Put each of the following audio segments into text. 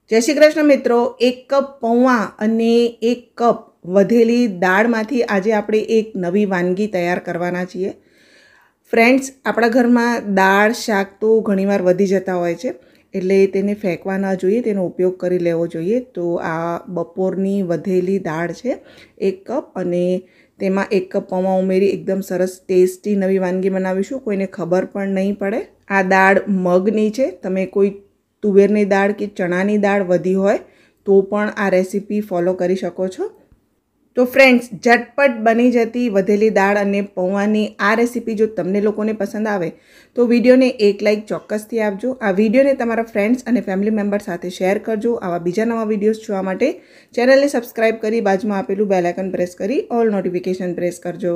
जय श्री कृष्ण मित्रों, 1 कप पौवा अने 1 कप વધેલી દાળમાંથી આજે આપણે એક નવી વાનગી તૈયાર કરવાના છીએ। ફ્રેન્ડ્સ, આપણા ઘરમાં દાળ શાક તો ઘણીવાર વધી જતા હોય છે, એટલે તેને ફેંકવા ન જોઈએ, તેનો ઉપયોગ કરી લેવો જોઈએ। તો આ બપોરની વધેલી દાળ છે 1 કપ, અને તેમાં 1 કપ પૌવા ઉમેરી એકદમ સરસ ટેસ્ટી નવી વાનગી બનાવીશું, કોઈને ખબર પણ નહીં પડે। આ દાળ મગની છે, તમે કોઈ તુવેરની દાળ કે ચણાની દાળ વધી હોય તો પણ આ રેસીપી ફોલો કરી શકો છો। તો ફ્રેન્ડ્સ, ઝટપટ બની જતી વધેલી દાળ અને પૌવાની આ રેસીપી જો તમને લોકોને પસંદ આવે તો વિડીયોને એક લાઇક ચોક્કસથી આપજો। આ વિડીયોને તમારા ફ્રેન્ડ્સ અને ફેમિલી મેમ્બર સાથે શેર કરજો। આવા બીજા નવા વિડીયોઝ જોવા માટે ચેનલને સબસ્ક્રાઇબ કરી બાજુમાં આપેલું બેલ આઇકન પ્રેસ કરી ઓલ નોટિફિકેશન પ્રેસ કરજો।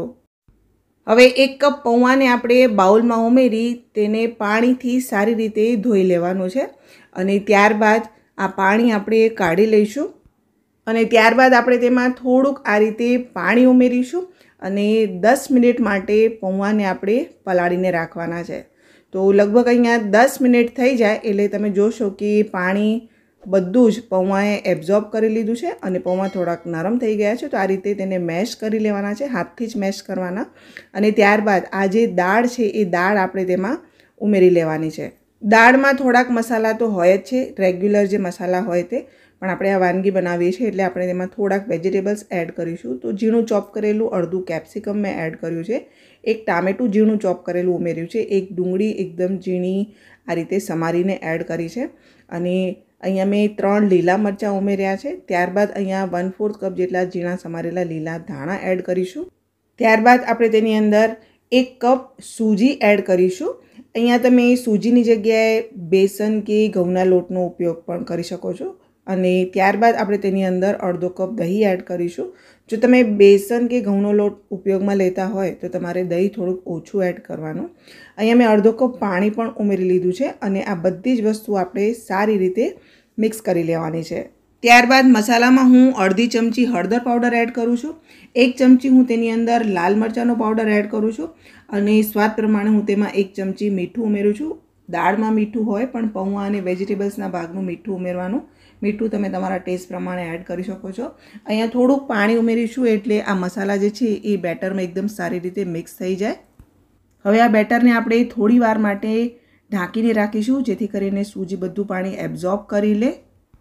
હવે 1 કપ પૌવાને આપણે બાઉલમાં ઉમેરી તેને પાણીથી સારી રીતે ધોઈ લેવાનું છે, અને ત્યારબાદ આ પાણી આપણે કાઢી લઈશું, અને ત્યારબાદ આપણે તેમાં થોડુંક આ રીતે પાણી ઉમેરીશું અને 10 મિનિટ માટે પૌવાને આપણે પલાળીને રાખવાના છે। તો લગભગ અહીંયા 10 મિનિટ થઈ જાય એટલે તમે જોશો કે પાણી બધું જ પૌવાએ એબ્ઝોર્બ કરી લીધું છે અને પૌવા થોડાક નરમ થઈ ગયા છે। તો આ રીતે તેને મેશ કરી લેવાના છે, હાથથી જ મેશ કરવાના, અને ત્યારબાદ આ જે દાળ છે એ દાળ આપણે તેમાં ઉમેરી લેવાની છે। દાળમાં થોડાક મસાલા તો હોય જ છે, રેગ્યુલર જે મસાલા હોય તે, પણ આપણે આ વાનગી બનાવીએ છીએ એટલે આપણે તેમાં થોડાક વેજીટેબલ્સ એડ કરીશું। તો ઝીણું ચોપ કરેલું અડધું કેપ્સિકમ મેં એડ કર્યું છે, 1 ટામેટું ઝીણું ચોપ કરેલું ઉમેર્યું છે, 1 ડુંગળી એકદમ ઝીણી આ રીતે સમારીને એડ કરી છે, અને અહીંયા મેં 3 લીલા મરચાં ઉમેર્યા છે। ત્યારબાદ અહીંયા 1/4 કપ જેટલા ઝીણા સમારેલા લીલા ધાણા એડ કરીશું। ત્યારબાદ આપણે તેની અંદર 1 કપ સૂજી એડ કરીશું। અહીંયા તમે સૂજીની જગ્યાએ બેસન કે ઘઉંના લોટનો ઉપયોગ પણ કરી શકો છો, અને ત્યારબાદ આપણે તેની અંદર અડધો કપ દહીં એડ કરીશું। જો તમે બેસન કે ઘઉંનો લોટ ઉપયોગમાં લેતા હોય તો તમારે દહીં થોડુંક ઓછું એડ કરવાનું। અહીંયા મેં અડધો કપ પાણી પણ ઉમેરી લીધું છે, અને આ બધી જ વસ્તુ આપણે સારી રીતે મિક્સ કરી લેવાની છે। ત્યારબાદ મસાલામાં હું અડધી ચમચી હળદર પાવડર એડ કરું છું, 1 ચમચી હું તેની અંદર લાલ મરચાંનો પાવડર એડ કરું છું, અને સ્વાદ પ્રમાણે હું તેમાં 1 ચમચી મીઠું ઉમેરું છું। દાળમાં મીઠું હોય પણ પૌવા અને વેજીટેબલ્સના ભાગનું મીઠું ઉમેરવાનું, મીઠું તમે તમારા ટેસ્ટ પ્રમાણે એડ કરી શકો છો। અહીંયા થોડુંક પાણી ઉમેરીશું એટલે આ મસાલા જે છે એ બેટરમાં એકદમ સારી રીતે મિક્સ થઈ જાય। હવે આ બેટરને આપણે થોડી વાર માટે ઢાંકીને રાખીશું, જેથી કરીને સૂજી બધું પાણી એબ્ઝોર્બ કરી લે।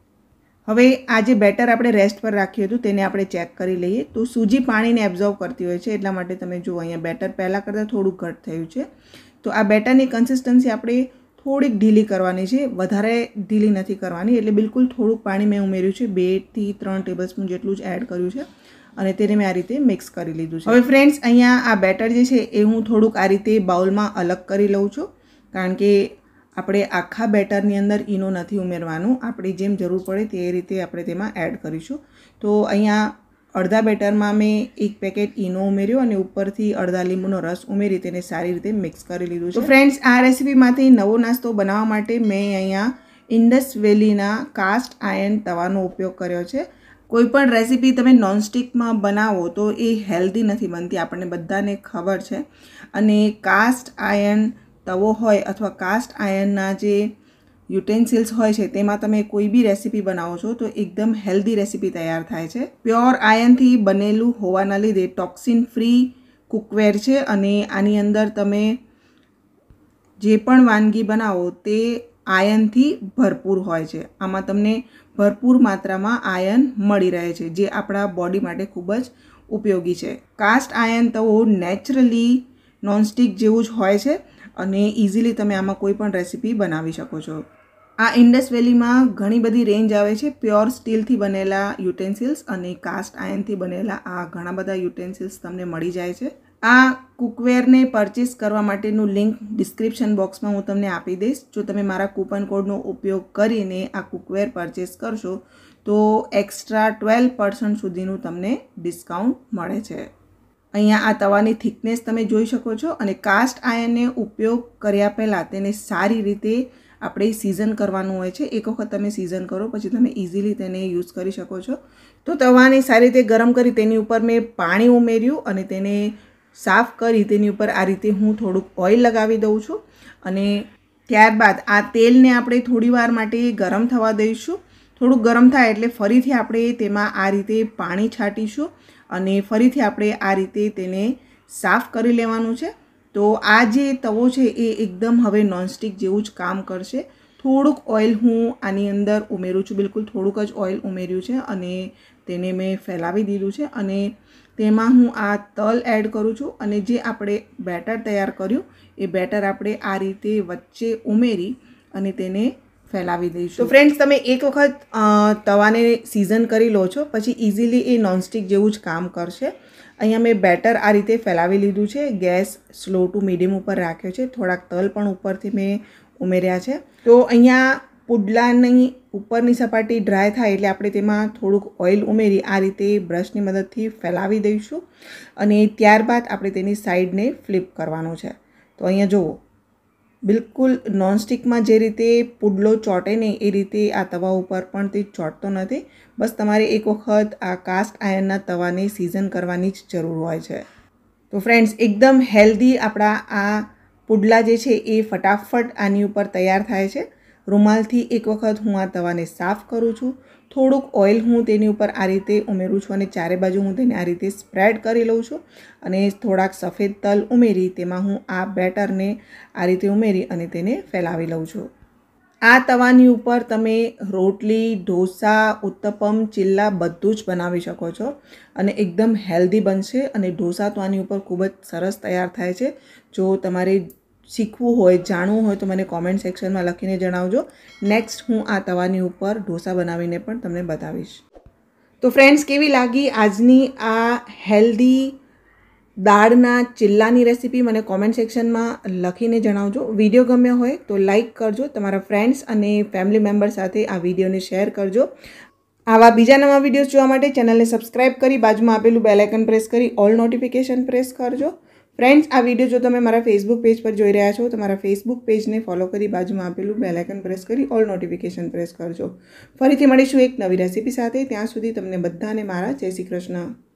હવે આ જે બેટર આપણે રેસ્ટ પર રાખ્યું હતું તેને આપણે ચેક કરી લઈએ। તો સૂજી પાણીને એબ્ઝોર્બ કરતી હોય છે, એટલા માટે તમે જુઓ અહીંયા બેટર પહેલાં કરતાં થોડું ઘટ થયું છે। તો આ બેટરની કન્સિસ્ટન્સી આપણે થોડીક ઢીલી કરવાની છે, વધારે ઢીલી નથી કરવાની, એટલે બિલકુલ થોડુંક પાણી મેં ઉમેર્યું છે, 2 થી 3 ટેબલસ્પૂન જેટલું જ એડ કર્યું છે, અને તેને મેં આ રીતે મિક્સ કરી લીધું છે। હવે ફ્રેન્ડ્સ, અહીંયા આ બેટર જે છે એ હું થોડુંક આ રીતે બાઉલમાં અલગ કરી લઉં છું, કારણ કે આપણે આખા બેટરની અંદર ઈનો નથી ઉમેરવાનું, આપણે જેમ જરૂર પડે તે રીતે આપણે તેમાં એડ કરીશું। તો અહીંયા અડધા બેટરમાં મેં 1 પેકેટ ઈનો ઉમેર્યો અને ઉપરથી અડધા લીંબુનો રસ ઉમેરી તેને સારી રીતે મિક્સ કરી લીધું છે। તો ફ્રેન્ડ્સ, આ રેસીપીમાંથી નવો નાસ્તો બનાવવા માટે મેં અહીંયા ઇન્ડસ વેલીના કાસ્ટ આયર્ન તવાનો ઉપયોગ કર્યો છે। કોઈપણ રેસીપી તમે નોનસ્ટિકમાં બનાવો તો એ હેલ્ધી નથી બનતી, આપણને બધાને ખબર છે, અને કાસ્ટ આયર્ન તવો હોય અથવા કાસ્ટ આયર્નના જે યુટેન્સિલ્સ હોય છે તેમાં તમે કોઈ બી રેસીપી બનાવો છો તો એકદમ હેલ્ધી રેસીપી તૈયાર થાય છે। પ્યોર આયર્નથી બનેલું હોવાના લીધે ટોક્સિન ફ્રી કુકવેર છે, અને આની અંદર તમે જે પણ વાનગી બનાવો તે આયર્નથી ભરપૂર હોય છે। આમાં તમને ભરપૂર માત્રામાં આયર્ન મળી રહે છે, જે આપણા બોડી માટે ખૂબ જ ઉપયોગી છે। કાસ્ટ આયર્ન તવો નેચરલી નોનસ્ટિક જેવું જ હોય છે, અને ઇઝીલી તમે આમાં કોઈ પણ રેસીપી બનાવી શકો છો। આ ઇન્ડસ વેલીમાં ઘણી બધી રેન્જ આવે છે, પ્યોર સ્ટીલથી બનેલા યુટેન્સિલ્સ અને કાસ્ટ આયર્નથી બનેલા આ ઘણા બધા યુટેન્સિલ્સ તમને મળી જાય છે। આ કુકવેરને પરચેસ કરવા માટેનું લિંક ડિસ્ક્રિપ્શન બોક્સમાં હું તમને આપી દઈશ। જો તમે મારા કૂપન કોડનો ઉપયોગ કરીને આ કુકવેર પરચેસ કરશો તો એક્સ્ટ્રા 12% સુધીનું તમને ડિસ્કાઉન્ટ મળે છે। અહીંયા આ તવાની થિકનેસ તમે જોઈ શકો છો, અને કાસ્ટ આયર્નને ઉપયોગ કર્યા પહેલાં તેને સારી રીતે આપણે સિઝન કરવાનું હોય છે। એક વખત તમે સિઝન કરો પછી તમે ઇઝીલી તેને યુઝ કરી શકો છો। તો તવાને સારી રીતે ગરમ કરી તેની ઉપર મેં પાણી ઉમેર્યું અને તેને સાફ કરી તેની ઉપર આ રીતે હું થોડુંક ઓઇલ લગાવી દઉં છું, અને ત્યારબાદ આ તેલને આપણે થોડી વાર માટે ગરમ થવા દઈશું। થોડુંક ગરમ થાય એટલે ફરીથી આપણે તેમાં આ રીતે પાણી છાંટીશું અને ફરીથી આપણે આ રીતે તેને સાફ કરી લેવાનું છે. તો આ જે તવો છે એ એકદમ હવે નોનસ્ટિક જેવું જ કામ કરશે. થોડુંક ઓઇલ હું આની અંદર ઉમેરું છું, બિલકુલ થોડુંક જ ઓઇલ ઉમેર્યું છે અને તેને મેં ફેલાવી દીધું છે અને તેમાં હું આ તલ એડ કરું છું અને જે આપણે બેટર તૈયાર કર્યું એ બેટર આપણે આ રીતે વચ્ચે ઉમેરી અને તેને ફેલાવી દઈશું. તો ફ્રેન્ડ્સ, તમે એક વખત તવાને સિઝન કરી લો છો પછી ઇઝીલી એ નોનસ્ટિક જેવું જ કામ કરશે. અહીંયા મેં બેટર આ રીતે ફેલાવી લીધું છે. ગેસ સ્લો ટુ મીડિયમ ઉપર રાખ્યો છે. થોડાક તલ પણ ઉપરથી મેં ઉમેર્યા છે. તો અહીંયા પુડલાની ઉપરની સપાટી ડ્રાય થાય એટલે આપણે તેમાં થોડુંક ઓઇલ ઉમેરી આ રીતે બ્રશની મદદથી ફેલાવી દઈશું અને ત્યારબાદ આપણે તેની સાઈડને ફ્લિપ કરવાનું છે. તો અહીંયા જુઓ, બિલકુલ નોનસ્ટિકમાં જે રીતે પુડલો ચોંટે નહીં એ રીતે આ તવા ઉપર પણ તે ચોંટતો નથી. બસ તમારે એક વખત આ કાસ્ટ આયર્નના તવાને સિઝન કરવાની જ જરૂર હોય છે. તો ફ્રેન્ડ્સ, એકદમ હેલ્ધી આપણા આ પુડલા જે છે એ ફટાફટ આની ઉપર તૈયાર થાય છે. રૂમાલથી એક વખત હું આ તવાને સાફ કરું છું. થોડુંક ઓઇલ હું તેની ઉપર આ રીતે ઉમેરું છું અને ચારે બાજુ હું તેને આ રીતે સ્પ્રેડ કરી લઉં છું અને થોડાક સફેદ તલ ઉમેરી તેમાં હું આ બેટરને આ રીતે ઉમેરી અને તેને ફેલાવી લઉં છું. આ તવાની ઉપર તમે રોટલી, ઢોસા, ઉત્તપમ, ચિલ્લા બધું જ બનાવી શકો છો અને એકદમ હેલ્ધી બનશે અને ઢોસા તો આની ઉપર ખૂબ જ સરસ તૈયાર થાય છે. જો તમારે શીખવું હોય, જાણવું હોય તો મને કોમેન્ટ સેક્શનમાં લખીને જણાવજો. નેક્સ્ટ હું આ તવાની ઉપર ઢોસા બનાવીને પણ તમને બતાવીશ. તો ફ્રેન્ડ્સ, કેવી લાગી આજની આ હેલ્ધી દાળના ચિલ્લાની રેસીપી મને કોમેન્ટ સેક્શનમાં લખીને જણાવજો. વિડીયો ગમ્યો હોય તો લાઈક કરજો. તમારા ફ્રેન્ડ્સ અને ફેમિલી મેમ્બર સાથે આ વિડીયોને શેર કરજો. આવા બીજા નવા વિડીયોઝ જોવા માટે ચેનલને સબસ્ક્રાઈબ કરી બાજુમાં આપેલું બેલ આઇકન પ્રેસ કરી ઓલ નોટિફિકેશન પ્રેસ કરજો. ફ્રેન્ડ્સ, આ વિડીયો જો તમે મારા ફેસબુક પેજ પર જોઈ રહ્યા છો તો મારા ફેસબુક પેજને ફોલો કરી બાજુમાં આપેલું બેલ આઇકન પ્રેસ કરી ઓલ નોટિફિકેશન પ્રેસ કરજો. ફરીથી મળીશું એક નવી રેસીપી સાથે. ત્યાં સુધી તમને બધાને મારા જય શ્રી કૃષ્ણ.